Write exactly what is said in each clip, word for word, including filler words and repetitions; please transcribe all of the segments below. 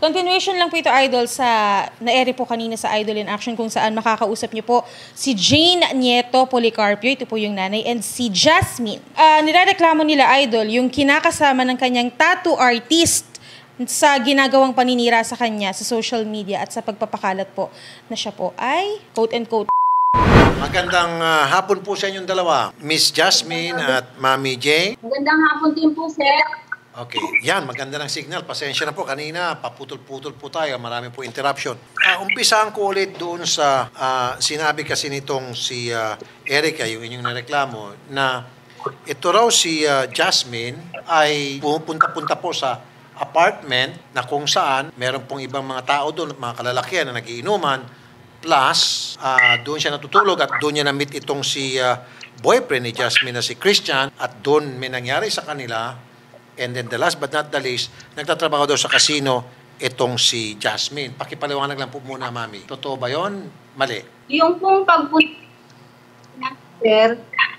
Continuation lang po ito, Idol, sa na-ere po kanina sa Idol in Action kung saan makakausap niyo po si Jane Nieto Policarpio, ito po yung nanay, and si Jasmine. Uh, nilareklamo nila, Idol, yung kinakasama ng kanyang tattoo artist sa ginagawang paninira sa kanya sa social media at sa pagpapakalat po na siya po ay quote-and-quote. Magandang uh, hapon po sa inyong dalawa, Miss Jasmine at Mami Jane. Magandang hapon din po, sir. Okay, yan, maganda ng signal. Pasensya na po, kanina paputol-putol po tayo, marami po interruption. Uh, umpisaan ko ulit doon sa uh, sinabi kasi nitong si uh, Erica, yung inyong nareklamo, na ito raw si uh, Jasmine ay pumupunta-punta po sa apartment na kung saan meron pong ibang mga tao doon, mga kalalakihan na nagiinuman, plus uh, doon siya natutulog at doon niya na-meet itong si uh, boyfriend ni Jasmine na si Christian at doon may nangyari sa kanila. And then the last but not the least, nagtatrabaho daw sa casino itong si Jasmine. Pakipaliwanag lang po muna, Mami. Totoo ba yun? Mali? Yung pong pagpunta na, sir,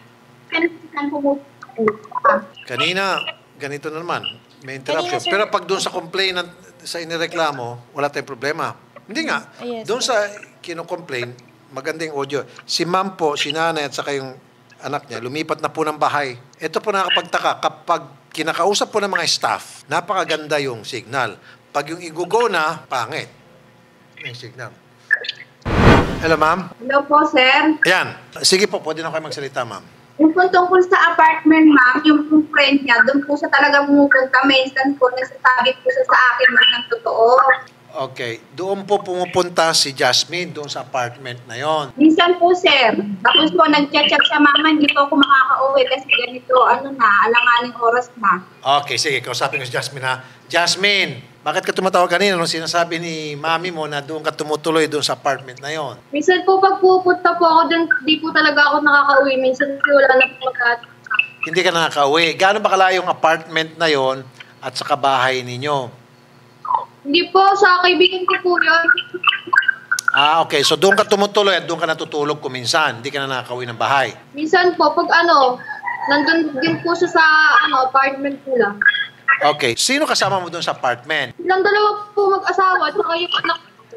kanina pumunta. Kanina, ganito na naman. May interruption. Kanina, pero pag doon sa complaint sa inireklamo, wala tayong problema. Hindi nga. Ah, yes, doon sa kino-complain, magandang audio. Si Ma'am po, si Nanay at saka yung anak niya, lumipat na po ng bahay. Ito po nakakapagtaka kapag kinakausap po ng mga staff, napakaganda yung signal. Pag yung igugo na, pangit. Yung signal. Hello, ma'am? Hello po, sir. Ayan. Sige po, pwede na kayo magsalita, ma'am. Yung po tungkol sa apartment, ma'am, yung po friend niya, doon po siya talaga pumupunta. Minsan po, nagsasabi po siya sa akin, ma'am, ng totoo. Okay. Doon po pumupunta si Jasmine doon sa apartment na yon. Minsan po, sir. Tapos po, nag-chat-chat siya, mama, hindi po ako makaka-uwi kasi ganito, ano na, alanganing oras na. Okay, sige. Kausapin ko si Jasmine, ha? Jasmine, bakit ka tumatawag kanina nung sinasabi ni mami mo na doon ka tumutuloy doon sa apartment na yon? Minsan po, pag pupunta po ako doon, di po talaga ako nakaka-uwi. Minsan po, wala na po magkat. Hindi ka nakaka-uwi. Gaano ba kalayo yung apartment na yon at sa kabahay ninyo? Hindi po, sa kaibigan ko po yun. Ah, okay. So doon ka tumutuloy at doon ka natutulog kuminsan. Hindi ka na nakakauwi ng bahay. Minsan po, pag ano, nandun din po siya sa ano, apartment nila. Okay. Sino kasama mo doon sa apartment? Silang dalawa po mag-asawa at saka yung anak.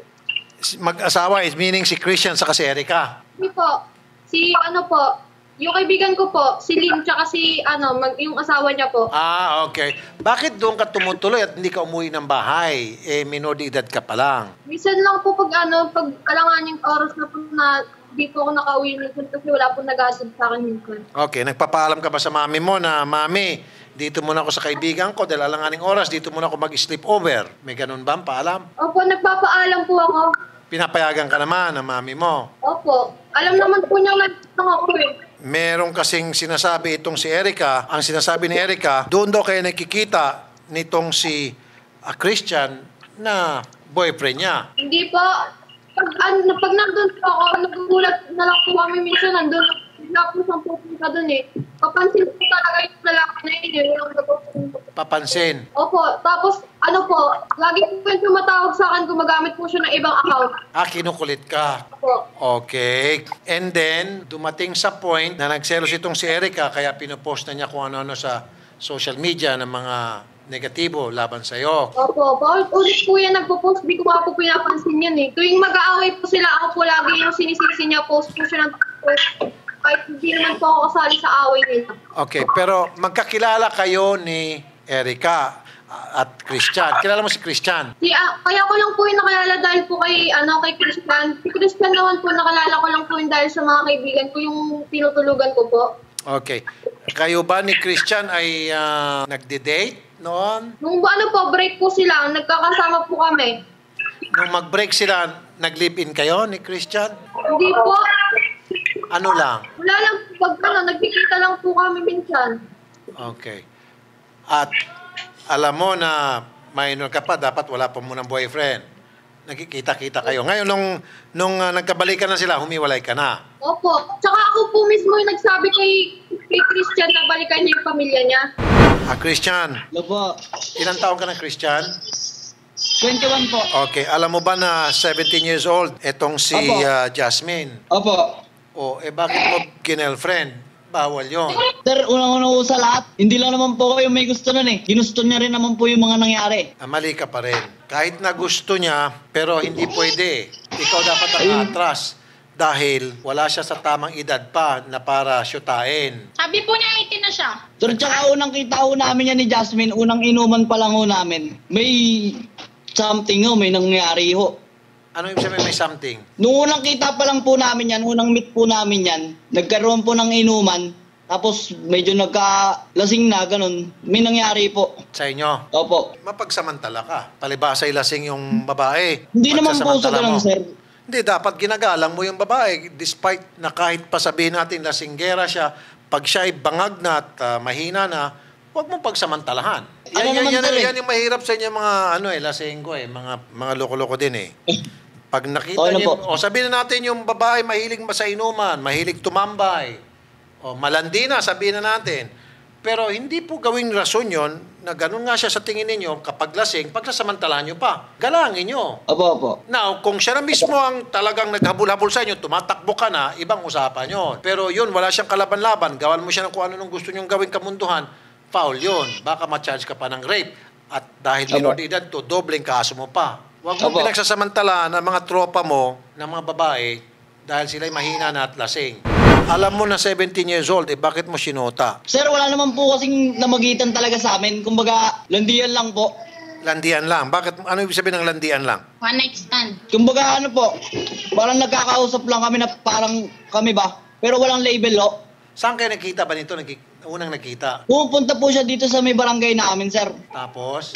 Mag-asawa is meaning si Christian sa si Erica. Hindi po, si ano po, yung kaibigan ko po, si Lynn, tsaka si ano, mag, yung asawa niya po. Ah, okay. Bakit doon ka tumutuloy at hindi ka umuwi ng bahay? Eh, minor de edad ka pa lang. Minsan lang po pag ano, pag alangan yung oras na po na di po ako nakauwi minsan kasi wala po nag-aasad sa akin minsan. Okay. Nagpapaalam ka ba sa mami mo na, Mami, dito muna ako sa kaibigan ko dahil alanganing oras, dito muna ako mag-sleep over. May ganun ba ang paalam? Opo, nagpapaalam po ako. Pinapayagan ka naman ng mami mo. Opo. Alam naman po niya nagtang ako eh. Meron kasing sinasabi itong si Erica, ang sinasabi ni Erica, doon daw kayo nakikita nitong si uh, Christian na boyfriend niya. Hindi po. Pag, an, pag nandun po ako, nagugulat na lang po kami minsan nandun. Wala po siyang pupunta dun eh. Papansin po talaga yung lalaki na yun eh. Walang nagpupunta. Papansin. Opo. Tapos, ano po, lagi po yung tumatawag sa akin, gumagamit po siya ng ibang account. Ah, kinukulit ka. Opo. Okay. And then, dumating sa point na nagselos itong si Erica, kaya pinupost na niya kung ano-ano sa social media ng mga negatibo laban sa'yo. Opo. Paulit po yan nagpo-post. Di ko nga po pinapansin yan eh. Tuwing mag-aaway po sila, ako po lagi yung sinisisi niya, post po siya ng post. Kahit hindi naman po ako kasali sa away nila. Okay, pero magkakilala kayo ni Erica at Christian. Kilala mo si Christian? Si, ah, kaya ko lang po yung nakalala dahil po kay, ano, kay Christian. Si Christian naman po, nakalala ko lang po yung dahil sa mga kaibigan ko, yung tinutulugan ko po. Okay. Kayo ba ni Christian ay uh, nagde-date noon? Nung ano po, break po sila, nagkakasama po kami. Nung mag-break sila, nag-live-in kayo ni Christian? Hindi po. Ano lang? Wala lang, pag ano, nagkikita lang po kami minsan. Okay. At alam mo na minor ka pa, dapat wala pa munang boyfriend. Nagkikita-kita kayo. Ngayon, nung, nung uh, nagkabalikan na sila, humiwalay ka na. Opo. Tsaka ako po mismo yung nagsabi kay, kay Christian na balikan niya yung pamilya niya. Ah, Christian. Hello po. Ilang taon ka na, Christian? twenty-one po. Okay. Alam mo ba na seventeen years old, etong si Opo. uh, Jasmine? Opo. O, eh bakit mo girlfriend? Bawal yun. Sir, unang-una po sa lahat, hindi lang naman po kayo may gusto nun eh. Ginusto niya rin naman po yung mga nangyari. Ah, mali ka pa rin. Kahit na gusto niya, pero hindi pwede. Ikaw dapat ang atras dahil wala siya sa tamang edad pa na para syutain. Sabi po niya eighteen na siya. Sir, tsaka unang kita ho namin yan ni Jasmine, unang inuman pa lang ho namin. May something ho, may nangyari ho. Ano yung sabihin may something? Nung unang kita pa lang po namin yan, unang meet po namin yan, nagkaroon po ng inuman, tapos medyo nagkalasing na, ganun. May nangyari po. Sa inyo? Opo. Mapagsamantala ka. Palibasay lasing yung babae. Hindi naman po sa Pagsasamantala ganun, mo. sir. Hindi, dapat ginagalang mo yung babae. Despite na kahit pa sabihin natin lasinggera siya, pag siya ay bangag na at uh, mahina na, huwag mong pagsamantalahan. Ano Yan, yan, naman, yan, sir, eh? yan yung mahirap sa inyo mga ano eh, lasinggo eh, mga, mga loko-loko din eh. Pag nakita O, ano niyo, po? o sabihin na natin yung babae mahilig sa inuman, mahilig tumambay, o malandi na, sabihin na natin. Pero hindi po gawing rason yon na ganun nga siya sa tingin ninyo, kapag lasing, pagsasamantalahan nyo pa. Galangin nyo. Opo, opo. Now, kung siya na mismo ang talagang naghabol-habol sa inyo, tumatakbo ka na, ibang usapan yun. Pero yun, wala siyang kalaban-laban. Gawan mo siya ng kung ano nung gusto niyong gawing kamunduhan, foul yun. Baka ma-charge ka pa ng rape. At dahil minor de edad to, dobleng kaso mo pa. Huwag mo Opo. pinagsasamantala ng mga tropa mo, ng mga babae, dahil sila'y mahina na at lasing. Alam mo na seventeen years old, eh bakit mo sinota? Sir, wala naman po kasing namagitan talaga sa amin. Kumbaga, landian lang po. Landian lang. Bakit? Ano ibig sabihin ng landian lang? One night stand. Kumbaga, ano po, parang nagkakausap lang kami na parang kami ba? Pero walang label, ho. Saan kayo nakita ba nito? Nagki- unang nakita. Pupunta po siya dito sa may barangay namin, sir. Tapos,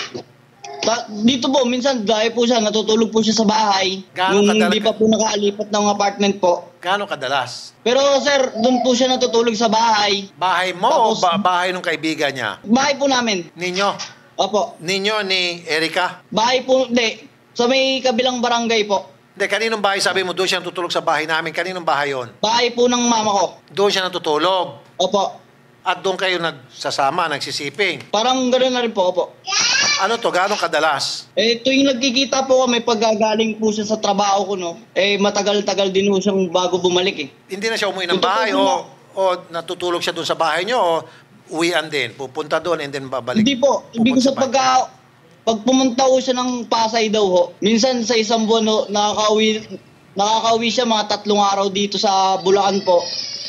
Ta- dito po, minsan dahil po siya, natutulog po siya sa bahay. Gaano Nung kadala- hindi pa po nakalipat ng apartment po. gaano kadalas? Pero sir, doon po siya natutulog sa bahay. Bahay mo o Tapos- ba- bahay ng kaibigan niya? Bahay po namin. Ninyo? Opo. Ninyo ni Erika? Bahay po, hindi. Sa may kabilang barangay po. Hindi, kaninong bahay sabi mo? Doon siya natutulog sa bahay namin. Kaninong bahay yon? Bahay po ng mama ko. Doon siya natutulog. Opo. At doon kayo nagsasama, nagsisiping. Parang gano'n na rin po, opo. Ano to? Gaano kadalas? Eh, tuwing nagkikita po kami, pagkagaling po siya sa trabaho ko, no, eh, matagal-tagal din po siyang bago bumalik, eh. Hindi na siya umuwi ng Totoo bahay po o, na. o natutulog siya doon sa bahay niyo o uwian din? Pupunta doon and then babalik? Hindi po. Ibig ko sa Pupunta pagka, pag pumunta ko siya ng Pasay daw ho, minsan sa isang buwan ho, nakaka-uwi, nakaka-uwi siya mga tatlong araw dito sa Bulacan po.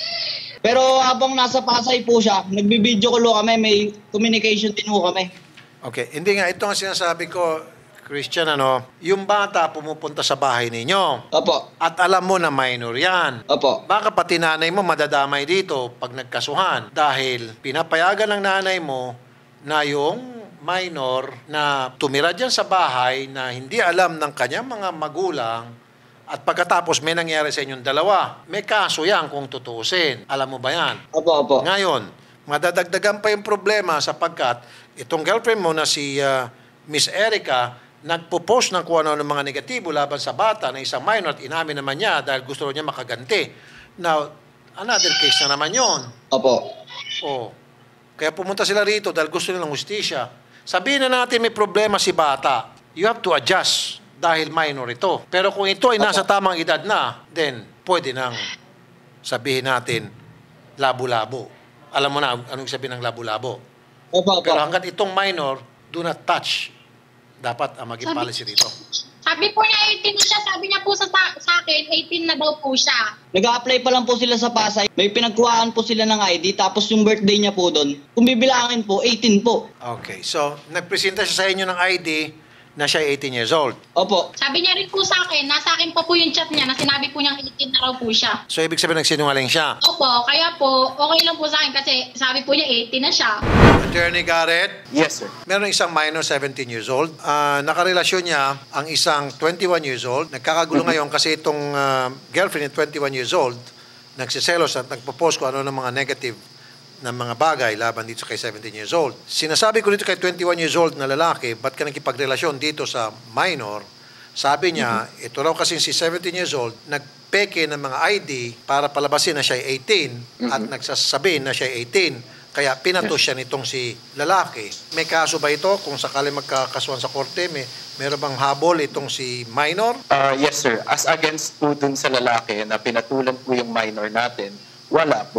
Pero habang nasa Pasay po siya, nagbibideo call ho kami, may communication din ho kami. Okay, hindi nga. Ito ang sinasabi ko, Christian, ano, yung bata pumupunta sa bahay ninyo Opo. at alam mo na minor yan. Opo. Baka pati nanay mo madadamay dito pag nagkasuhan dahil pinapayagan ng nanay mo na yung minor na tumira dyan sa bahay na hindi alam ng kanyang mga magulang at pagkatapos may nangyari sa inyong dalawa. May kaso yan kung tutuusin. Alam mo ba yan? Opo, opo. Ngayon, madadagdagan pa yung problema sapagkat itong girlfriend mo na si uh, Miss Erica nagpo-post ng kung ano ng mga negatibo laban sa bata na isang minor at inamin naman niya dahil gusto niya makaganti. Now, another case na naman yon. Opo. Oh. Kaya pumunta sila rito dahil gusto nilang hustisya. Sabihin na natin may problema si bata. You have to adjust dahil minor ito. Pero kung ito ay nasa tamang edad na, then pwede nang sabihin natin labo-labo. Alam mo na anong sabihin ng labo-labo. Opo, opo. Pero hanggat itong minor, do not touch. Dapat ang maging Sabi- policy dito. Sabi po niya eighteen na siya. Sabi niya po sa, sa akin, eighteen na daw po siya. Nag-a-apply pa lang po sila sa Pasay. May pinagkuhaan po sila ng I D, tapos yung birthday niya po doon. Kung bibilangin po, eighteen po. Okay, so nagpresenta siya sa inyo ng I D na siya ay eighteen years old. Opo. Sabi niya rin po sa akin, nasa akin pa po yung chat niya na sinabi po niyang eighteen na raw po siya. So ibig sabihin nagsinungaling siya. Opo, kaya po, okay lang po sa akin kasi sabi po niya eighteen na siya. Attorney Garrett, Yes, sir. meron isang minor seventeen years old. Ah, nakarelasyon niya ang isang twenty-one years old. Nagkakagulo ngayon kasi itong ah, girlfriend ni twenty-one years old nagsiselos at nagpo-post ko ano ng mga negative ng mga bagay laban dito kay seventeen years old. Sinasabi ko dito kay twenty-one years old na lalaki, ba't ka nakipagrelasyon dito sa minor? Sabi niya, ito raw kasi si seventeen years old, nagpeke ng mga I D para palabasin na siya ay eighteen at nagsasabihin na siya ay eighteen. Kaya pinatos siya nitong si lalaki. May kaso ba ito? Kung sakali magkakasuhan sa korte, may meron bang habol itong si minor? Uh, yes, sir. As against po dun sa lalaki na pinatulan po yung minor natin, wala po.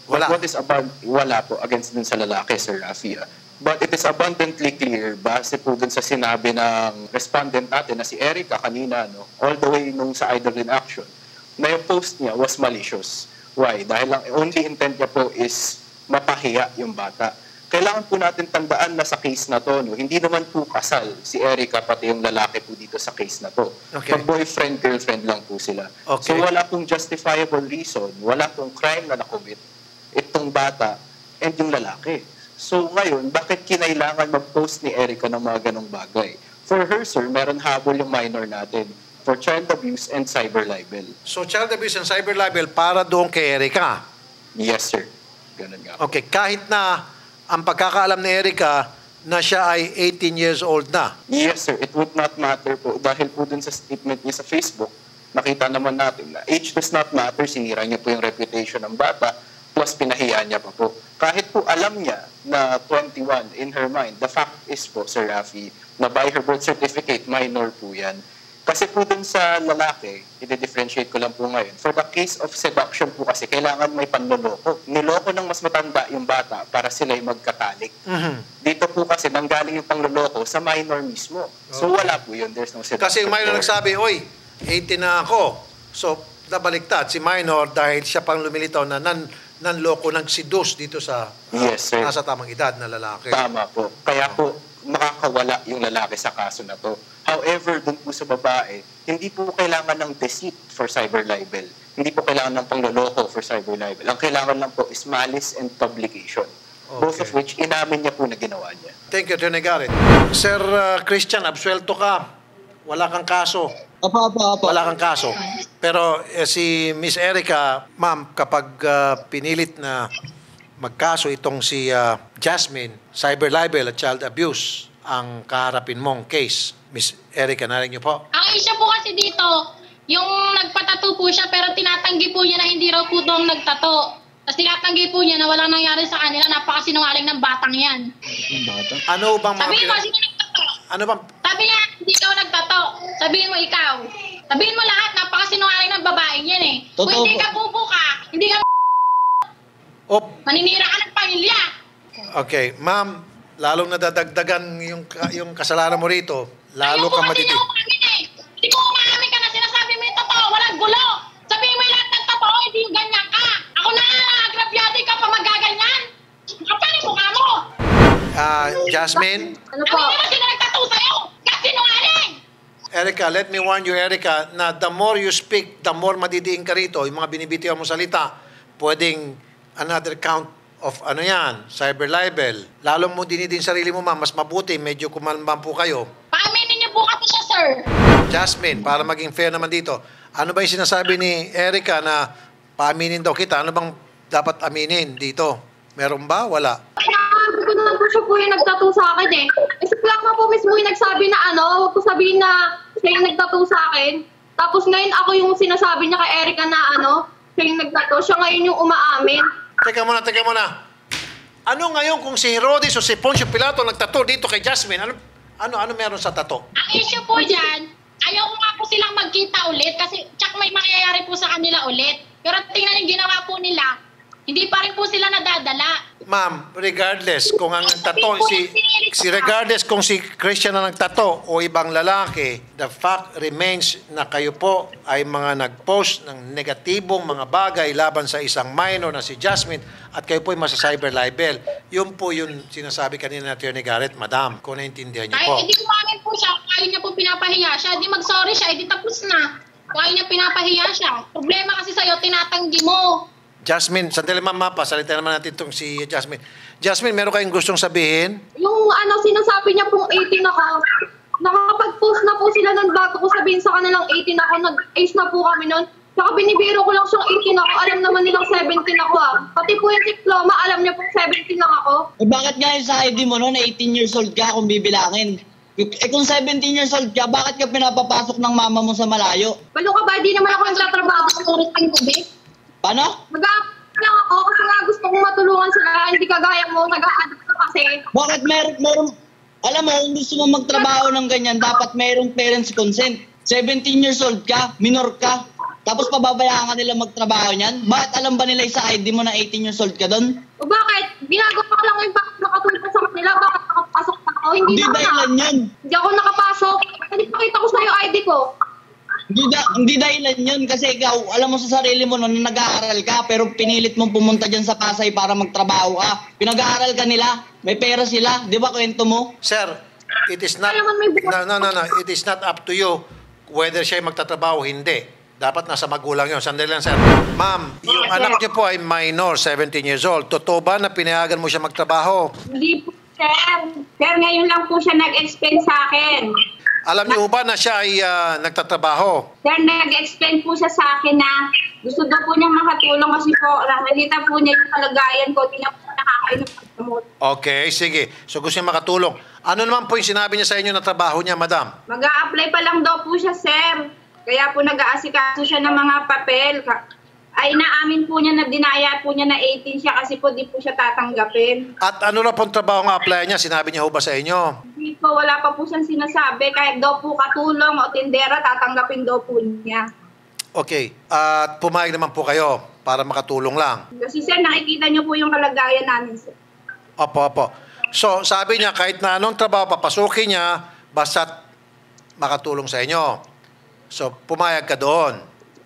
Wala. But what is abund wala po against dun sa lalaki, Sir Rafi. ah. But it is abundantly clear, base po dun sa sinabi ng respondent natin na si Erica kanina, no, all the way nung sa Idol in Action, na yung post niya was malicious. Why? Dahil ang only intent niya po is mapahiya yung bata. Kailangan po natin tandaan na sa case na to, no, hindi naman po kasal si Erica pati yung lalaki po dito sa case na to. Okay. Boyfriend, girlfriend lang po sila. Okay. So wala pong justifiable reason, wala pong crime na nakomit itong bata and yung lalaki. So ngayon, bakit kinailangan mag-post ni Erica ng mga ganong bagay? For her, sir, meron habol yung minor natin for child abuse and cyber libel. So child abuse and cyber libel para doon kay Erica. Yes, sir. Ganun nga. Okay, kahit na ang pagkakaalam ni Erica na siya ay eighteen years old na. Yes, sir. It would not matter po. Dahil po dun sa statement niya sa Facebook, nakita naman natin na age does not matter. Sinira niya po yung reputation ng bata, plus pinahiya niya pa po. Kahit po alam niya na twenty-one in her mind, the fact is po, Sir Rafi, na by her birth certificate, minor po yan. Kasi po dun sa lalaki, i-differentiate ko lang po ngayon. For the case of seduction po kasi, kailangan may panloloko. Niloko ng mas matanda yung bata para sila'y magkatalik. Mm-hmm. Dito po kasi nanggaling yung pangloloko sa minor mismo. So wala po yun. There's no seduction. Kasi yung minor there. nagsabi, oy, eighteen na ako. So, nabaliktad si minor dahil siya pang lumilitaw na nan, nanloko, nagsidus dito sa uh, Yes, sir. nasa tamang edad na lalaki. Tama po. Kaya po, makakawala yung lalaki sa kaso na to. However, dun po sa babae, hindi po kailangan ng deceit for cyber libel. Hindi po kailangan ng pangloloko for cyber libel. Ang kailangan lang po is malice and publication. Okay. Both of which, inamin niya po na ginawa niya. Thank you, Attorney Garrett. Sir uh, Christian, absuelto ka. Wala kang kaso. Apa, apa, apa. Wala kang kaso. Pero eh, si Miss Erica, ma'am, kapag uh, pinilit na magkaso itong si uh, Jasmine, cyber libel at child abuse, ang kaharapin mong case. Miss Erica, narinig niyo po? Ang issue po kasi dito, yung nagpatato po siya pero tinatanggi po niya na hindi raw po doon nagtato. Tapos tinatanggi po niya na walang nangyari sa kanila, napakasinungaling ng batang yan. Ano bang mga Sabihin mo, pinag- sino nagtato? Ano bang Sabi niya, hindi daw nagtato. Sabihin mo ikaw. Sabihin mo lahat, napakasinungaling ng babaeng yan eh. Kung Totoo hindi po. ka bubo ka, hindi ka Op, maninira ka ng pamilya. okay, ma'am, lalong nadadagdagan yung yung kasalanan mo rito. Lalo Ayoko kang kasi matitig. niya umamin eh. Hindi ko umamin ka na sinasabi mo yung totoo. Walang gulo. Sabihin mo yung lahat ng totoo, hindi yung ganyan ka. Ako na agrabyado ka pa magaganyan. Kapal yung mukha mo. Ah, Jasmine, Ano Sabi po? niyo na sino nagtato sa'yo. Kasi sinungaling. Erica, let me warn you, Erica, na the more you speak, the more madidiin ka rito. Yung mga binibitiwan mo salita, pwedeng another count of ano yan, cyber libel. Lalo mo dinidin sarili mo, ma'am, mas mabuti, medyo kumalmang po kayo. Paaminin niyo po kasi siya, sir. Jasmine, para maging fair naman dito, ano ba yung sinasabi ni Erica na paaminin daw kita? Ano bang dapat aminin dito? Meron ba? Wala. Sinabi ko na po siya po yung nagtattoo sa akin eh. Eh, si Plakma po mismo yung nagsabi na ano, huwag ko sabihin na siya yung nagtattoo sa akin. Tapos ngayon ako yung sinasabi niya kay Erica na ano, siya yung nagtattoo. Siya ngayon yung umaamin. Teka muna, teka muna. Ano ngayon kung si Herodes o si Poncio Pilato nagtato dito kay Jasmine? Ano ano ano meron sa tato? Ang issue po dyan, ayaw ko nga po silang magkita ulit kasi tsak may mangyayari po sa kanila ulit. Pero tingnan yung ginawa po nila, hindi pa rin po sila nadadala. Ma'am, regardless kung ang nagtato si si regardless kung si Christian na nagtato o ibang lalaki, the fact remains na kayo po ay mga nag-post ng negatibong mga bagay laban sa isang minor na si Jasmine at kayo po ay masa cyber libel. Yun po yung sinasabi kanina ni Attorney Garrett, Madam, kung naintindihan niyo Kahit po. hindi umamin po siya, kaya niya po pinapahiya siya, di mag-sorry siya, edi tapos na. Kaya niya pinapahiya siya. Problema kasi sa'yo, tinatanggi mo. Jasmine, sandali ma'am, mapa, salita naman natin itong si Jasmine. Jasmine, meron kayong gustong sabihin? Yung ano, sinasabi niya pong eighteen ako, nakakapag-post na po sila nun bago ko sabihin sa kanilang eighteen ako, nag-ace na po kami nun. Saka binibiro ko lang siyang eighteen ako, alam naman nilang seventeen ako ah. Pati po yung diploma, alam niya pong seventeen lang ako. Eh, bakit nga yung sa I D mo noon, eighteen years old ka kung bibilangin? Eh kung seventeen years old ka, bakit ka pinapapasok ng mama mo sa malayo? Balo ka ba, di naman ako nagtatrabaho sa turis ng tubig. Paano? Mag-a-apply lang ako kasi nga gusto kong matulungan sila, hindi kagaya mo, nag-a-addict ka kasi. Bakit meron, meron, alam mo, kung gusto mo magtrabaho ng ganyan, dapat merong parents consent. seventeen years old ka, minor ka. Tapos pababayaan ka nila magtrabaho niyan? Bakit alam ba nila sa I D mo na eighteen years old ka doon? O bakit? Ginagawa ko lang yung bakit nakatulog sa kanila. Bakit nakapasok na ako? Hindi, Hindi naman dahilan na. yun. Hindi ako nakapasok. Hindi pakita ko sa'yo I D ko. Hindi, da, hindi dahilan yun kasi ikaw, alam mo sa sarili mo noon na nag-aaral ka pero pinilit mong pumunta dyan sa Pasay para magtrabaho ka. Pinag-aaral ka nila, may pera sila, di ba kwento mo? Sir, it is not, Ay, naman may bukas. no, no, no, no, it is not up to you whether siya ay magtatrabaho o hindi. Dapat nasa magulang yun. Sandali lang, sir. Ma'am, yung anak niyo po ay minor, seventeen years old. Totoo ba na pinayagan mo siya magtrabaho? Hindi po, sir. Sir, ngayon lang po siya nag-explain sa akin. Alam niyo ba na siya ay ah, nagtatrabaho? Sir, nag-explain po siya sa akin na gusto daw po niyang makatulong kasi po, nakikita po niya yung kalagayan ko, di na po nakakainom ng gamot. Okay, sige. So gusto niya makatulong. Ano naman po yung sinabi niya sa inyo na trabaho niya, madam? Mag-a-apply pa lang daw po siya, sir. Kaya po nag-aasikaso siya ng mga papel. Ay naamin po niya na dinaya po niya na eighteen siya kasi po di po siya tatanggapin. At ano na pong trabaho nga apply niya? Sinabi niya ho ba sa inyo? Hindi po, wala pa po siyang sinasabi. Kahit daw po katulong o tindera, tatanggapin daw po niya. Okay. At pumayag naman po kayo para makatulong lang. Kasi sir, nakikita niyo po yung kalagayan namin, sir. Opo, opo. So, sabi niya, kahit na anong trabaho papasukin niya, basta't makatulong sa inyo. So, pumayag ka doon.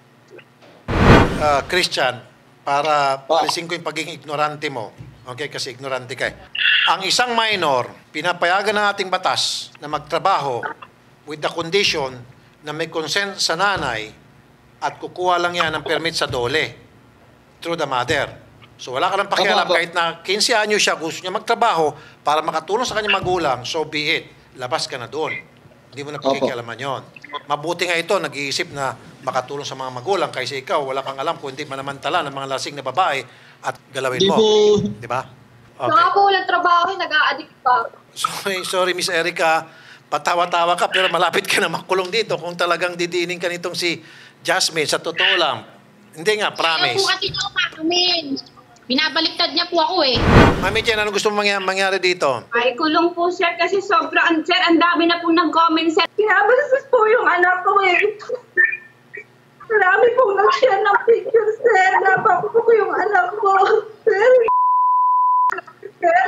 Uh, Christian, para palisin ko yung pagiging ignorante mo. Okay, kasi ignorante ka eh. Ang isang minor, pinapayagan ng ating batas na magtrabaho with the condition na may consent sa nanay at kukuha lang yan ng permit sa dole through the mother. So wala ka lang pakialam Opo, opo. kahit na fifteen anyo siya, gusto niya magtrabaho para makatulong sa kanyang magulang, so be it. Labas ka na doon. Hindi mo na pakikialaman yon. Mabuti nga ito, nag-iisip na makatulong sa mga magulang kaysa ikaw, wala kang alam kung hindi manamantala ng mga lasing na babae at galawin Di mo. po. Di ba? Saka Okay. po walang trabaho, nag-a-addict pa. Sorry, sorry Miss Erica. Patawa-tawa ka pero malapit ka na makulong dito kung talagang didining ka nitong si Jasmine. Sa totoo lang. Hindi nga, Ayaw po promise. kasi niya umamin. Binabaliktad niya po ako eh. Mami Chen, ano gusto mong mangyari, mangyari dito? Ay, kulong po, sir, kasi sobrang, sir, ang dami na po nag-comment, sir. Pinabastos po yung anak ko, eh. Marami pong nag-share ng picture, sir. Napako po yung anak ko. Sir, sir.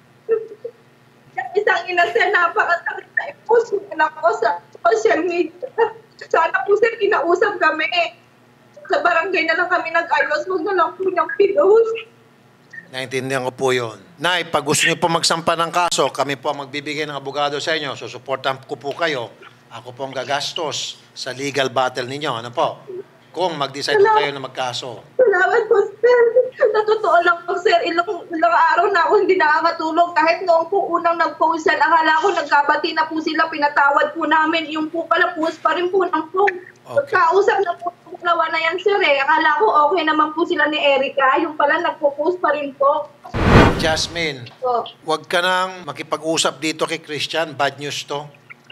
Isang ina, sir, napakasakit na i-post yung anak ko sa social media. Sana po, sir, kinausap kami. Sa barangay na lang kami nag-ayos. Huwag na lang po niyang pinost. Naintindihan ko po yun. Nay, pag gusto niyo po magsampa ng kaso, kami po ang magbibigay ng abogado sa inyo. So, supportan ko po kayo. Ako po ang gagastos sa legal battle ninyo. Ano po? Kung mag-decide po kayo na magkaso. Salamat po, sir. Sa totoo lang po, sir, ilang, ilang araw na ako hindi nakakatulog. Kahit noong po unang nag-post, sir, akala ko nagkabati na po sila, pinatawad po namin. Yung po pala, post pa rin po ng phone. Okay. Kausap na po yung dalawa na yan, sir, eh. Akala ko okay naman po sila ni Erica. Yung pala, nagpo-post pa rin po. Jasmine, So, huwag ka nang makipag-usap dito kay Christian. Bad news to.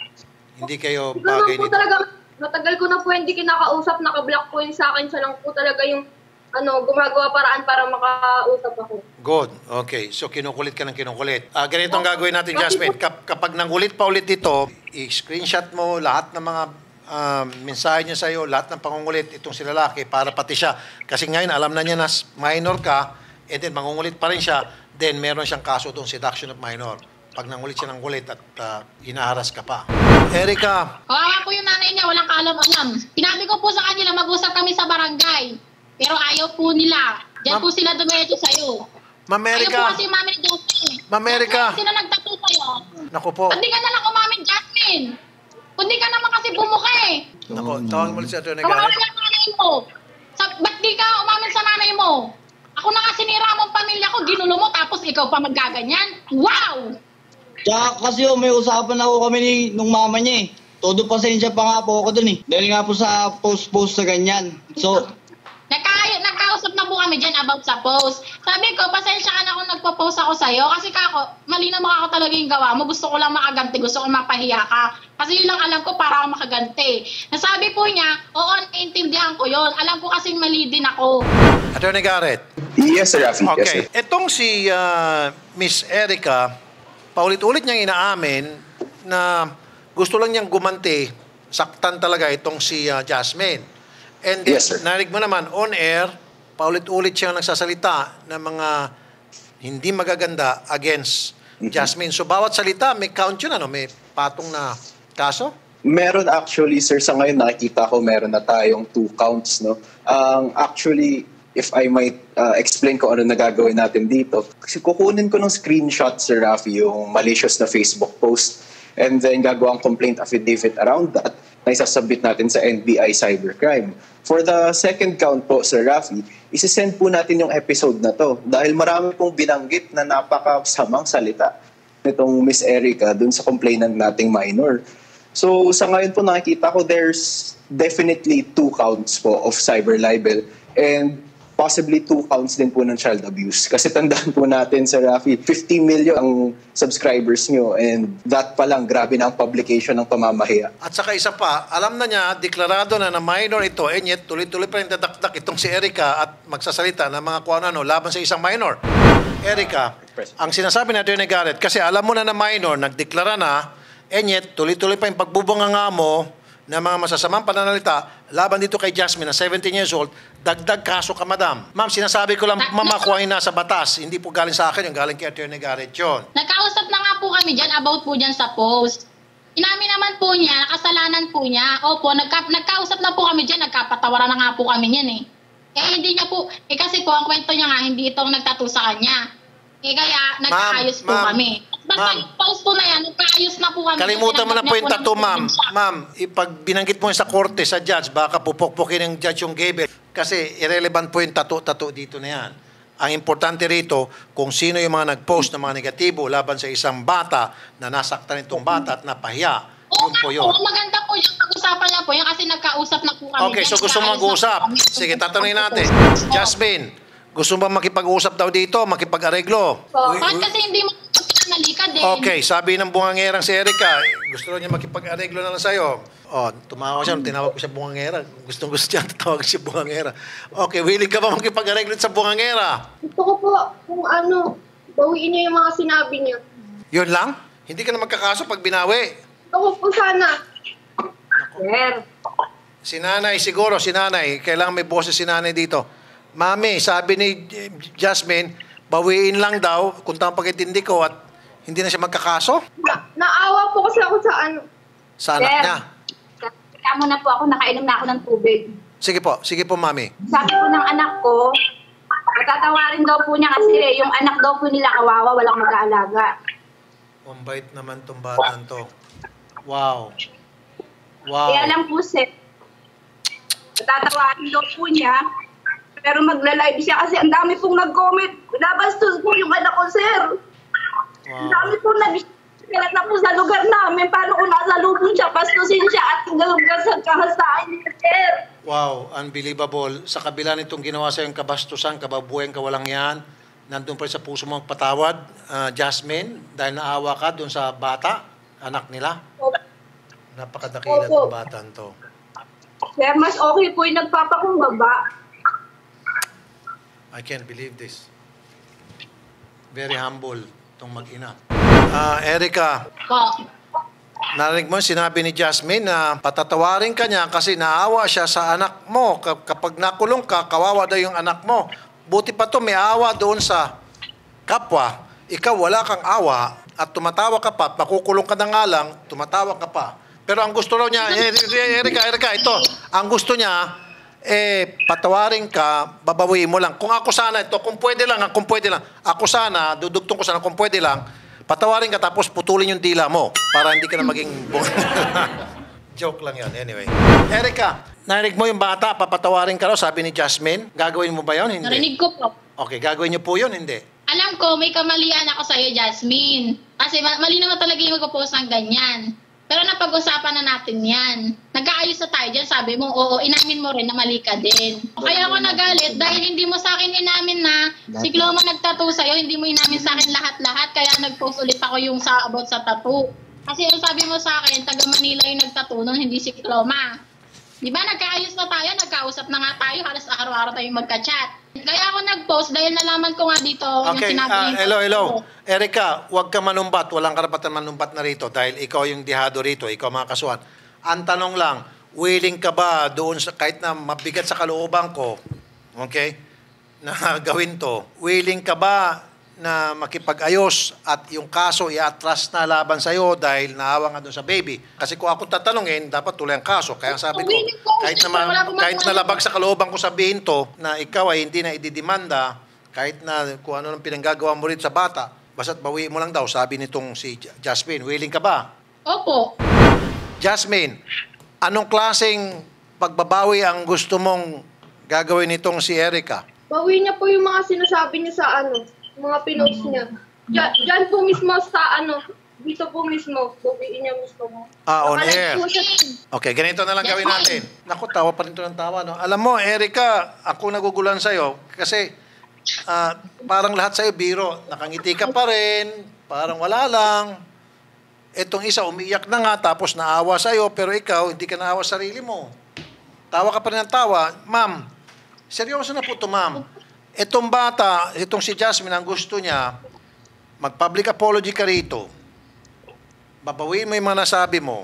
Hindi kayo Ito bagay lang po nito. talaga, matagal ko na po hindi kinakausap, nakablock po yun sa akin. Siya lang po talaga yung ano, gumagawa paraan para makausap ako. Good. Okay. So, kinukulit ka ng kinukulit. Ah, ganito ang gagawin natin, Jasmine. Kap kapag nangulit pa ulit dito, i-screenshot mo lahat ng mga ah, mensahe niya sa'yo, lahat ng pangungulit itong si lalaki para pati siya. Kasi ngayon, alam na niya na minor ka, and then mangungulit pa rin siya, then meron siyang kaso itong seduction of minor. Pag nangulit siya ng gulit at uh, hinaharas ka pa. Erica, Kawawa po yung nanay niya, walang kaalam-alam. Sinabi ko po sa kanila, mag-usap kami sa barangay. Pero ayaw po nila. Diyan Ma'am- po sila dumiretso sa'yo. Ma'am Ayaw po Erica, kasi umamin ni Jasmine. Ma'am Erica. Jasmine, sila nagtatu sa'yo. naku po. Hindi ka na lang umamin, Jasmine. Kundi ka naman kasi bumuka eh. Naku, tawagin mo ulit si Atty. Kawawa Garrett. yung nanay mo. Sa, ba't di ka umamin sa nanay mo? Ako na nga sinira mong pamilya ko, ginulo mo, tapos ikaw pa maggaganyan? Wow! Tsaka kasi oh, may usapan ako kami ni, nung mama niya eh. Todo pasensya pa nga po ako dun eh. Dahil nga po sa post-post sa ganyan. So, Nagka, nagkausap na po kami dyan about sa post. Sabi ko, pasensya ka na kung nagpo-post ako sa'yo. Kasi kako, mali naman ako talaga yung gawa mo. Gusto ko lang makaganti. Gusto ko mapahiya ka. Kasi yun lang alam ko para ako makaganti. Nasabi po niya, oo, naiintindihan ko yun. Alam ko kasing mali din ako. Atty. Garrett. Yes, sir, Rafi. Yes, Okay. sir. Itong si ah, Miss Erica, paulit-ulit niyang inaamin na gusto lang niyang gumanti, saktan talaga itong si ah, Jasmine. And then, Yes, sir. narinig mo naman, on air, paulit-ulit siyang nagsasalita ng mga hindi magaganda against Jasmine. So, bawat salita, may count yun, ano? May patong na kaso? Meron actually, sir, sa ngayon nakikita ko meron na tayong two counts, no? Um, actually, if I might uh, explain ko ano na gagawin natin dito, kasi kukunin ko ng screenshot, Sir Rafi, yung malicious na Facebook post, and then gagawa ang complaint affidavit around that na isasubmit natin sa N B I Cybercrime. For the second count po, Sir Rafi, isisend po natin yung episode na to dahil marami pong binanggit na napakasamang salita nitong Miss Erica dun sa complainant nating minor. So sa ngayon po nakikita ko there's definitely two counts po of cyber libel and possibly two counts din po ng child abuse. Kasi tandaan po natin, Sir Rafi, fifty million ang subscribers nyo and that pa lang, grabe na ang publication ng pamamahiya. At saka isa pa, alam na niya, deklarado na na minor ito, and yet tuloy-tuloy pa rin dadakdak itong si Erica at magsasalita ng mga kung ano laban sa isang minor. Erica, ang sinasabi na Attorney Garrett, kasi alam mo na na minor, nagdeklara na, and yet tuloy-tuloy pa yung pagbubunganga mo na mga masasamang pananalita laban dito kay Jasmine na seventeen years old, dagdag kaso ka, madam. Ma'am, sinasabi ko lang, mamakuha na sa batas. Hindi po galing sa akin, yung galing kay Attorney Garrett yun. Nagkausap na nga po kami dyan about po dyan sa post. Inamin naman po niya, kasalanan po niya. Opo, nagka, nagkausap na po kami dyan, nagkapatawaran na nga po kami niyan eh. Eh hindi niya po, eh kasi po ang kwento niya nga, hindi itong nagtattoo sa kanya. Eh kaya nagkaayos po kami. Basta yung post po na yan, nagkaayos na po kami. Kalimutan mo na po yung tattoo, ma'am. Ma'am, ipag binanggit mo sa korte, sa judge, baka pupukpukin ng judge yung gable. Kasi irrelevant po yung tattoo-tattoo dito na yan. Ang importante rito, kung sino yung mga nag-post ng mga negatibo laban sa isang bata na nasaktan itong bata at napahiya. Oo, Yun po yun. Oo, maganda po yung pag-usapan niya po yan kasi nagkausap na po kami. Okay, so gusto mo mag-usap. Sige, tatanungin natin. Jasmine, gusto mo makipag-usap daw dito, makipag-areglo? Bakit kasi hindi mo nalika din? Okay, sabi ng bungangerang si Erica, gusto niya makipag-areglo na lang sa'yo. Oh, tumawa siya, tinawag ko siya bungangera. Gustong gusto niya, tatawag siya bungangera. Okay, willing ka ba makipag-areglo sa bungangera? Gusto ko po kung ano, bawiin niya yung mga sinabi niya. Yun lang? Hindi ka na magkakaso pag binawi? Gusto ko po sana. Sir. Si nanay, siguro, si nanay, kailangan may boses si nanay dito. Mami, sabi ni Jasmine, bawiin lang daw, kung tamang pag-intindi ko, at hindi na siya magkakaso? Na naawa po kasi ako sa ano. Sa anak Sir. niya. Kaya mo na po ako, nakainom na ako ng tubig. Sige po, sige po, mami. Sabi po ng anak ko, matatawarin daw po niya kasi yung anak daw po nila kawawa, walang mag-aalaga. Ang bait naman tong batang to. Wow. Wow. Kaya lang po, sir, matatawarin daw po niya, pero magla-live siya kasi ang dami pong nag-comment. Nabastos po yung anak ko, sir. Ang dami pong nag-kalat na po sa lugar namin. Paano kung nasa lubong siya, bastusin siya at galugan sa kahastaan niya, sir. Wow, unbelievable. Sa kabila nitong ginawa sa yung kabastusan, kababuyan, kawalang yan, nandun pa rin sa puso mo patawad, uh, Jasmine, dahil naawa ka dun sa bata, anak nila. Napakadakila Opo. ng batang to. Sir, mas okay po yung nagpapakumbaba. I can't believe this. Very humble itong mag-ina. Ah, Erica, Po. narinig mo sinabi ni Jasmine na patatawarin ka niya kasi naawa siya sa anak mo. Ka- Kapag nakulong ka, kawawa daw yung anak mo. Buti pa to, may awa doon sa kapwa. Ikaw wala kang awa at tumatawa ka pa, pakukulong ka na nga lang, tumatawa ka pa. Pero ang gusto raw niya, eh, Erica, Erica, ito, ang gusto niya, eh, patawarin ka, babawiin mo lang. Kung ako sana, ito, kung pwede lang, kung pwede lang, ako sana, dudugtong ko sana, kung pwede lang, patawarin ka tapos putulin yung dila mo para hindi ka na maging joke lang yan. Anyway. Erica, narinig mo yung bata, papatawarin ka raw, sabi ni Jasmine. Gagawin mo ba yun? Hindi. Narinig ko po. Okay, gagawin niyo po yun? Hindi. Alam ko, may kamalian ako sa'yo, Jasmine. Kasi ma- mali naman talaga yung magpo-post ng ganyan. Pero napag-usapan na natin yan. Nagkaayos na tayo dyan, sabi mo, oo, inamin mo rin na mali ka din. Kaya ako nagalit dahil hindi mo sa akin inamin na si Cloma nagtattoo sa'yo, hindi mo inamin sa akin lahat-lahat, kaya nag-post ulit ako yung sa about sa tattoo. Kasi yung sabi mo sa akin, taga Manila yung nagtattoo nun, hindi si Cloma. Di ba, nagkaayos na tayo, nagkausap na nga tayo, halos araw-araw tayo magka-chat. Kaya ako nag-post dahil nalaman ko nga dito Okay, yung sinabi ah, niyo. hello, hello. Erica, huwag ka manumbat. Walang karapatan manumbat na rito dahil ikaw yung dihado rito, ikaw mga kasuhan. Ang tanong lang, willing ka ba doon sa, kahit na mabigat sa kalooban ko, okay, na gawin to, willing ka ba na makipag-ayos at yung kaso i-atras na laban sa'yo dahil naawa nga doon sa baby? Kasi kung ako tatanungin, dapat tuloy ang kaso. Kaya sabi ko, kahit na, kahit na labag sa kalooban ko sabihin to, na ikaw ay hindi na ididimanda, kahit na kung ano nang pinanggagawa mo rin sa bata, basta't bawi mo lang daw, sabi nitong si Jasmine. Willing ka ba? Opo. Jasmine, anong klaseng pagbabawi ang gusto mong gagawin nitong si Erica? Bawi niya po yung mga sinasabi niya sa ano, mga pinost niya. Diyan, diyan po mismo sa ano, dito po mismo, bawiin niya mismo mo. Ah, on Nakalike air. po siya. Okay, ganito na lang gawin natin. Naku, tawa pa rin ito ng tawa. No? Alam mo, Erica, ako nagugulan sa'yo kasi ah, parang lahat sa'yo biro. Nakangiti ka pa rin, parang wala lang. Etong isa, umiiyak na nga, tapos naawa sa'yo, pero ikaw, hindi ka naawa sa sarili mo. Tawa ka pa rin ng tawa. Ma'am, seryoso na po ito, ma'am. Itong bata, itong si Jasmine, ang gusto niya, mag-public apology ka rito. Babawiin mo yung mga nasabi mo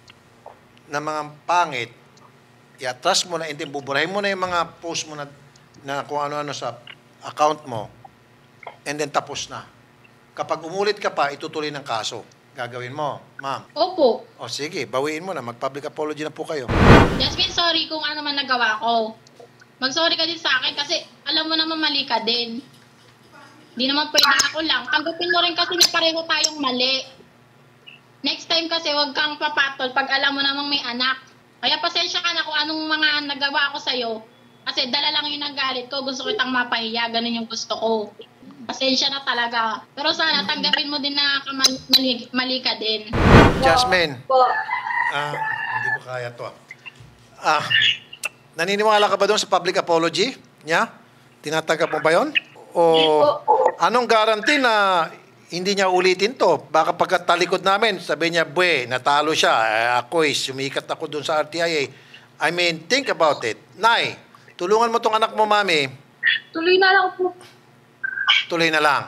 na mga pangit, i-atras mo na, hindi, buburahin mo na yung mga post mo na, na kung ano-ano sa account mo, and then tapos na. Kapag umulit ka pa, itutuloy ng kaso. Gagawin mo, ma'am. Opo. O sige, bawiin mo na, mag-public apology na po kayo. Jasmine, sorry kung ano man nagawa ko. Mag-sorry ka din sa akin kasi alam mo naman mali ka din. Hindi naman pwede ako lang. Tanggapin mo rin kasi na pareho tayong mali. Next time kasi wag kang papatol pag alam mo namang may anak. Kaya pasensya ka na kung anong mga nagawa ko sa'yo. Kasi dala lang yung nagalit ko. Gusto kitang mapahiya. Ganun yung gusto ko. Pasensya na talaga. Pero sana tanggapin mo din na mali, mali ka din. Jasmine. Po. Ah, hindi ko kaya to. Ah, ah naniniwala ka ba doon sa public apology niya? Tinatanggap mo ba yun? O anong guarantee na hindi niya ulitin to? Baka pagkatalikod namin, sabi niya, "Bwe, natalo siya. Eh, ako eh, sumikat ako doon sa R T I A." I mean, think about it. Nay, tulungan mo tong anak mo, mami. Tuloy na lang po. Tuloy na lang.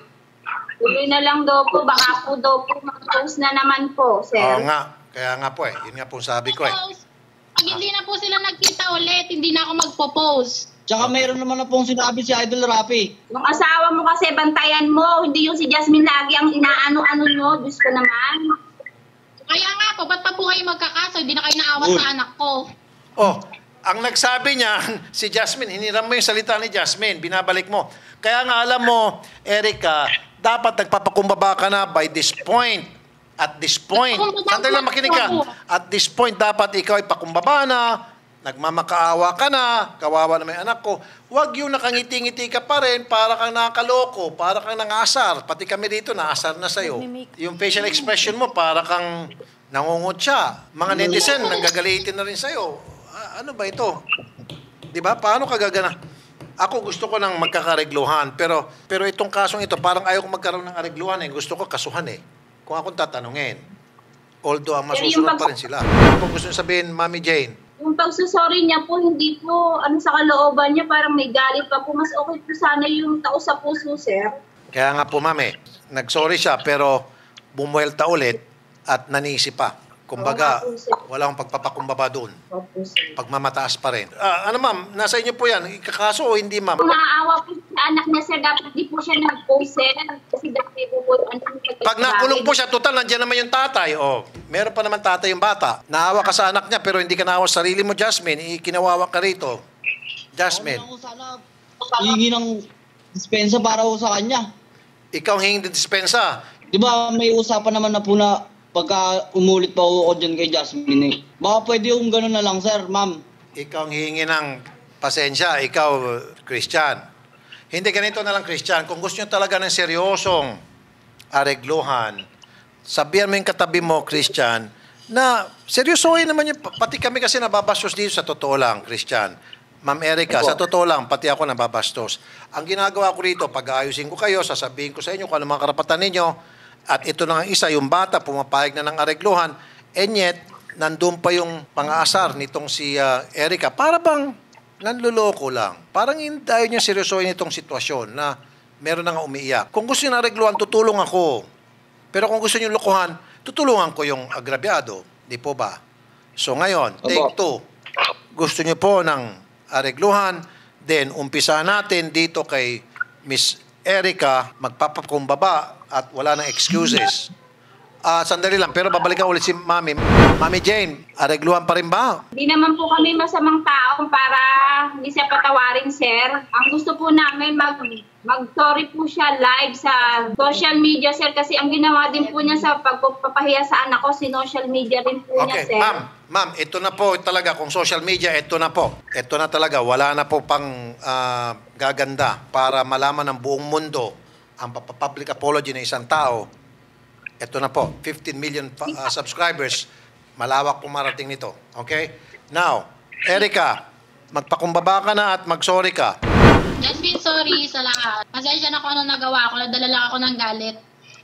Tuloy na lang daw po. Baka po daw po mag-post na naman po, sir. Oo nga. Kaya nga po eh. Yun nga po sabi ko eh. Pag hindi na po sila nagkita ulit, hindi na ako magpo-post. Tsaka mayroon naman na pong sinabi si Idol Rafi. Yung asawa mo kasi bantayan mo, hindi yung si Jasmine lagi ang inaano-ano nyo. Diyos ko naman. Kaya nga po, ba't pa po kayo magkakaso? Hindi na kayo naawa Uy. sa anak ko. Oh, ang nagsabi niya, si Jasmine, hiniram mo yung salita ni Jasmine, binabalik mo. Kaya nga alam mo, Erica, dapat nagpapakumbaba ka na by this point. At this point, sandali lang makinig ka. At this point, dapat ikaw ay pakumbaba na, nagmamakaawa ka na, kawawa na may anak ko. Huwag yung nakangiti-ngiti ka pa rin, para kang nakaloko, para kang nangasar. Pati kami dito, naasar na sa'yo. Yung facial expression mo, para kang nangungot siya. Mga netizen, nanggagalitin na rin sa'yo. Ah, ano ba ito? Di ba? Paano ka gagana? Ako gusto ko nang magkakaregluhan, pero pero itong kasong ito, parang ayaw ko magkaroon ng aregluhan eh. Gusto ko kasuhan eh. Kung akong tatanungin. Although ang masusunod pa rin sila. Ano po gusto sabihin, Mami Jane? Yung pagsasorry niya po, hindi po, ano sa kalooban niya, parang may galit pa po. Mas okay po sana yung tao sa puso, sir. Kaya nga po, Mami, nagsorry siya, pero bumuelta ulit at nanisi pa. Kumbaga, wala akong pagpapakumbaba doon. Pagmamataas pa rin. Ah, ano ma'am, nasa inyo po yan. Ikakaso o hindi ma'am? Kung naaawa po sa anak niya, sir, dapat di po siya nag-post, sir. Kasi dati po po, ano, Pag nakulong po siya, total, nandiyan naman yung tatay. O, meron pa naman tatay yung bata. Naawa ka sa anak niya, pero hindi ka naawa sa sarili mo, Jasmine. Ikinawawa ka rito. Jasmine. Ako sana hihingi ng dispensa para ho sa kanya. Ikaw ang hingin ng dispensa. Di ba may usapan naman na po na pagka umulit pa ho ako dyan kay Jasmine eh. Baka pwede yung gano'n na lang, sir, ma'am. Ikaw ang hihingi ng pasensya. Ikaw, Christian. Hindi ganito na lang, Christian. Kung gusto nyo talaga ng seryosong aregluhan, sabihan mo yung katabi mo, Christian, na seryosohin naman yung, pati kami kasi nababastos dito sa totoo lang, Christian. Ma'am Erica, sa totoo lang, pati ako nababastos. Ang ginagawa ko rito, pag-aayusin ko kayo, sasabihin ko sa inyo kung ano mga karapatan ninyo, at ito na ang isa, yung bata, pumapayag na ng aregluhan, and yet, nandun pa yung pang-aasar nitong si uh, Erica. Para bang nanluloko lang. Parang hindi tayo niya seryosohin itong sitwasyon na meron na nga umiiyak. Kung gusto niyo ng aregluhan, tutulong ako. Pero kung gusto niyo lokohan, tutulungan ko yung agrabyado. Di po ba? So ngayon, Opo. take two. Gusto niyo po ng aregluhan, then umpisa natin dito kay Miss Erica, magpapakumbaba at wala nang excuses. Ah, sandali lang, pero babalikan ulit si Mami. Mami Jane, aregluhan pa rin ba? Hindi naman po kami masamang tao para hindi siya patawarin, sir. Ang gusto po namin, mag, mag-sorry po siya live sa social media, sir. Kasi ang ginawa din po niya sa pagpapahiya sa anak ko, si social media rin po niya, Okay, sir. ma'am, ma'am, ito na po talaga, kung social media, ito na po. Ito na talaga, wala na po pang ah, gaganda para malaman ng buong mundo ang public apology ng isang tao. Ito na po, fifteen million uh, subscribers, malawak po marating nito. Okay? Now, Erica, magpakumbaba ka na at mag-sorry ka. Jasmine, sorry sa lahat. Pasensya na kung ano nagawa ko. Nadala lang ako ng galit.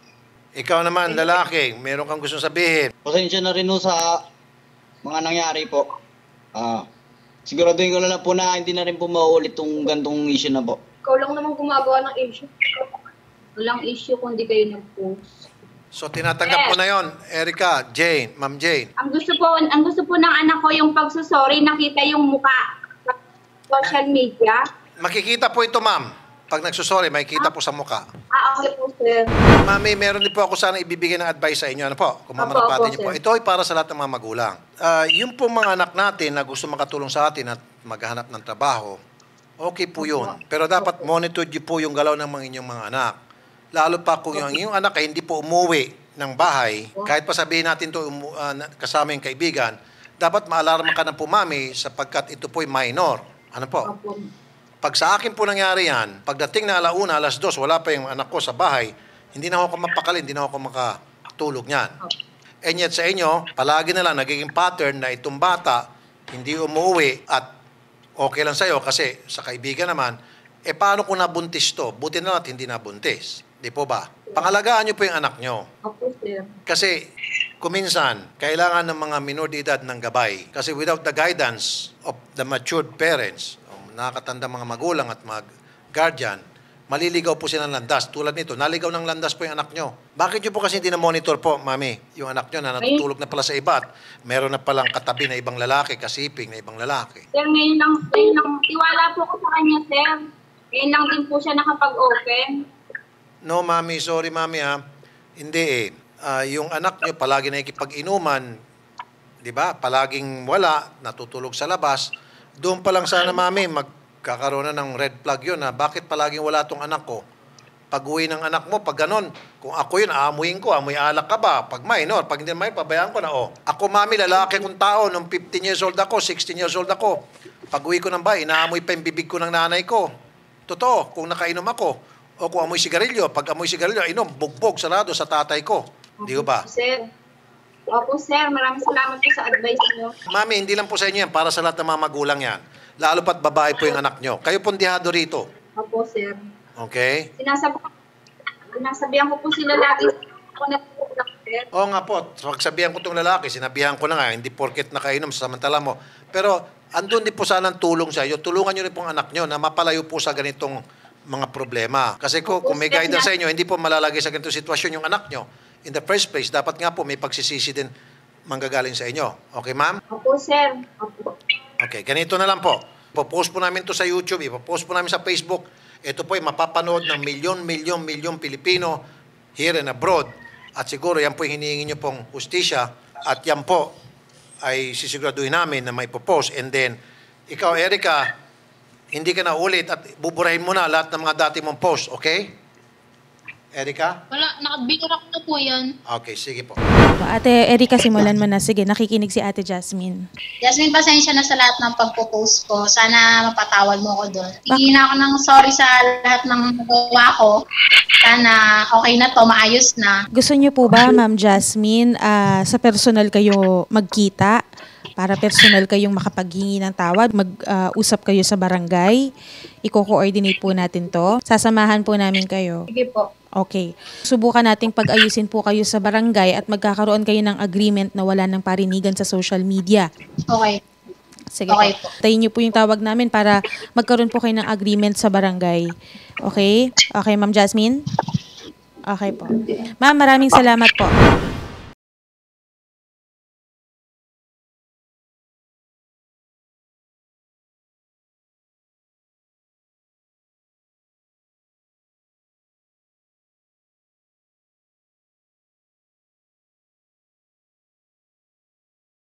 Ikaw naman, lalaki, meron kang gusto sabihin. Pasensya na rin ho sa mga nangyari po. Ah, siguraduhin ko na lang po na hindi na rin po mauulit itong gantong issue na po. Ikaw lang naman gumagawa ng issue. Walang issue kundi kayo nag-post. So, tinatanggap ko na yon, Erica, Jane, Ma'am Jane. Ang gusto po, ang gusto po ng anak ko yung pagsusorry, nakita yung muka sa social media. Makikita po ito, ma'am. Pag nagsusorry, makikita po sa mukha. Ah, okay po, sir. Mami, meron din po ako sana ibibigay ng advice sa inyo. Ano po? Kung Opo, mamanapati opo, niyo po. sir. Ito ay para sa lahat ng mga magulang. Ah, yung po mga anak natin na gusto makatulong sa atin at maghanap ng trabaho, okay po yun. Pero dapat monitor niyo po yung galaw ng mga inyong mga anak. Lalo pa kung yung inyong anak ay hindi po umuwi ng bahay, kahit pa sabihin natin ito umu- uh, kasama yung kaibigan, dapat maalarma ka ng po, mami, sapagkat ito po'y minor. Ano po? Opo. Pag sa akin po nangyari yan, pagdating na alauna, alas dos, wala pa yung anak ko sa bahay, hindi na ako mapakali, hindi na ako makatulog niyan. And yet sa inyo, palagi na lang nagiging pattern na itong bata hindi umuwi at okay lang sa'yo kasi sa kaibigan naman, eh paano kung nabuntis to? Buti na lang at hindi nabuntis. Di po ba? Pangalagaan niyo po yung anak niyo. Opo, sir. Kasi kuminsan, kailangan ng mga minor de edad ng gabay. Kasi without the guidance of the matured parents, o nakakatanda mga magulang at mga guardian, maliligaw po sila ng landas. Tulad nito, naligaw ng landas po yung anak nyo. Bakit nyo po kasi hindi na-monitor po, mami, yung anak nyo na natutulog na pala sa iba at meron na palang katabi na ibang lalaki, kasiping na ibang lalaki? Sir, ngayon lang, ngayon lang, tiwala po ko sa kanya, sir. Ngayon lang din po siya nakapag-open. No, mami, sorry, mami, ha. Hindi eh. Ah, yung anak nyo palagi nakikipag-inuman, di ba? Palaging wala, natutulog sa labas. Doon pa lang sana, mami, magkakaroon na ng red flag yun, na bakit palaging wala tong anak ko? Pag uwi ng anak mo, pag ganon, kung ako yun, aamuin ko, amoy alak ka ba? Pag minor, pag hindi minor, pabayaan ko na, oh. Ako, mami, lalaki kong tao, nung fifteen years old ako, sixteen years old ako, pag uwi ko ng bahay, inaamoy pa yung bibig ko ng nanay ko. Totoo, kung nakainom ako, o kung amoy sigarilyo, pag amoy sigarilyo, inom, bugbog, sarado sa tatay ko. Di ba? Sir. Opo, sir. Maraming salamat po sa advice niyo. Mami, hindi lang po sa inyo yan, para sa lahat ng mga magulang yan. Lalo pat babae po yung anak nyo. Kayo pong dihado rito. Opo, sir. Okay? Sinasabi ko, sinasabihan ko po sila lagi ako na po, sir. Oo nga po, pagsabihan ko itong lalaki, sinabihan ko na nga, hindi porket nakainom sa samantala mo. Pero, andun din po sana ang tulong sa iyo. Tulungan nyo rin pong anak nyo na mapalayo po sa ganitong mga problema. Kasi ko, kung may guidance sa inyo, hindi po malalagay sa ganitong sitwasyon yung anak nyo. In the first place, dapat nga po may pagsisisi din manggagaling sa inyo. Okay, ma'am? Opo, sir. Opo. Okay, ganito na lang po. Popost po namin to sa YouTube, ipopost po namin sa Facebook. Ito po ay mapapanood ng milyon, milyon, milyon Pilipino here and abroad. At siguro yan po yung hinihingi nyo pong hustisya. At yan po ay sisiguraduhin namin na may popost. And then, ikaw, Erica, hindi ka na ulit at buburahin mo na lahat ng mga dati mong post, okay? Erica? Wala, nakabitira ko na po yan. Okay, sige po. Ate Erica, simulan mo na. Sige, nakikinig si Ate Jasmine. Jasmine, pasensya na sa lahat ng pagpo-post ko. Sana mapatawad mo ko doon. Hindi na ako ng sorry sa lahat ng nagawa ko. Sana okay na to, maayos na. Gusto niyo po ba, Ma'am Jasmine, ah, sa personal kayo magkita? Para personal kayong makapaghingi ng tawad, mag-usap kayo sa barangay. Iko-coordinate po natin to. Sasamahan po namin kayo. Sige po. Okay. Subukan nating pag-ayusin po kayo sa barangay at magkakaroon kayo ng agreement na wala ng parinigan sa social media. Okay. Sige Okay po. Tayin niyo po yung tawag namin para magkaroon po kayo ng agreement sa barangay. Okay? Okay, Ma'am Jasmine? Okay po. Ma'am, maraming salamat po.